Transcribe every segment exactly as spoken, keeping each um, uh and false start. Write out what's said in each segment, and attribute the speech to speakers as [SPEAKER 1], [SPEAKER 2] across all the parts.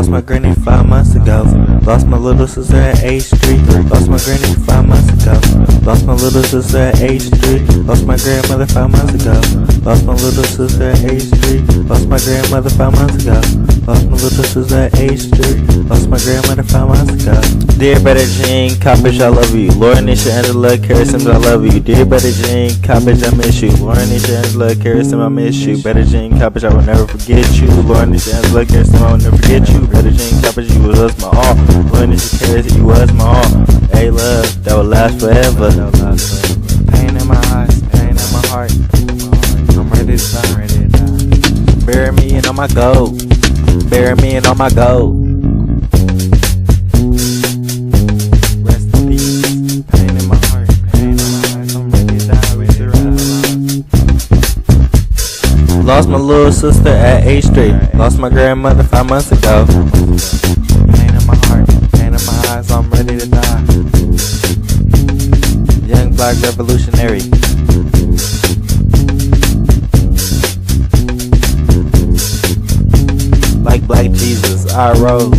[SPEAKER 1] Lost my granny five months ago. Lost my little sister at age three. Lost my granny five months ago. Lost my little sister at age three. Lost my grandmother five months ago. Lost my little sister at age three. Lost my grandmother five months ago. Lost my little sister at age three. Lost my grandmother five months ago. Dear Better Jean, Coppedge, I love you. Lauranisha, Angela, Carrie Simmons, I love you. Dear Better Jean, Coppedge, I miss you. Lauranisha, Angela, Carrie Simmons, I miss you. Better Jean, Coppedge, I will never forget you. Lauranisha, Angela, Carrie Simmons, I will never forget you. Better Jean, Coppedge, you was my all. Lauranisha, Carrie, you was my all. Hey love, that will last forever. Pain in my eyes, pain in my heart. I'm ready to die, ready to die. Bury me in all my gold. Bury me in all my gold. Rest in peace. Pain in my heart, pain in my eyes. I'm ready to die, ready to ride. Lost my little sister at age three. Lost my grandmother five months ago. Pain in my heart, pain in my eyes. I'm ready to die. Young black revolutionary. Like Black Jesus, I rose.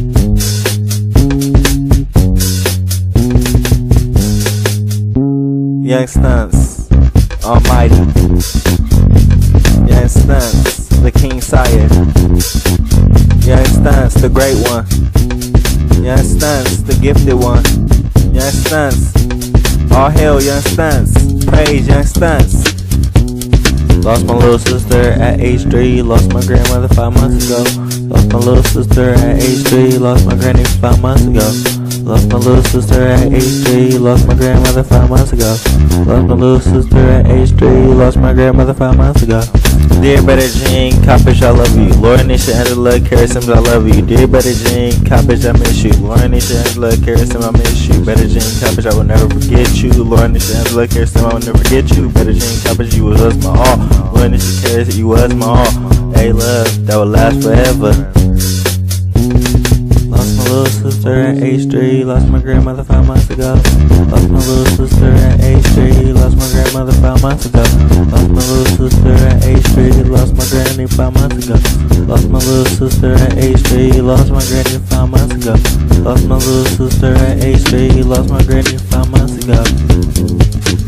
[SPEAKER 1] Young Stuntz, almighty. Young Stuntz, the King Sire. Young Stuntz, the great one. Young Stuntz, the gifted one. Young Stuntz, all hail Young Stuntz. Praise Young Stuntz. Lost my little sister at age three. Lost my grandmother five months ago. Lost my little sister at age three. Lost my granny five months ago. Lost my little sister at age three. Lost my grandmother five months ago. Lost my little sister at age three. Lost my grandmother five months ago. Dear Better Jean, Coppedge, I love you. Lauranisha, Angela, Carrie Simmons, I love you. Dear Better Jean, Coppedge, I miss you. Lauranisha, Angela, Carrie Simmons, I miss you. Better Jean, Coppedge, I will never forget you. Lauranisha, Angela, Carrie Simmons, I will never forget you. Better Jean, Coppedge, you was my all. Lauranisha, Carrie, you was my all. Hey love, that will last forever. Lost my little sister at age three. Lost my grandmother five months ago. Lost my little sister at age three. Lost my grandmother five months ago. Lost my little sister at age three. Lost my granny five months ago. Lost my little sister at age three. Lost my granny five months ago. Lost my little sister at age three. Lost my granny five months ago.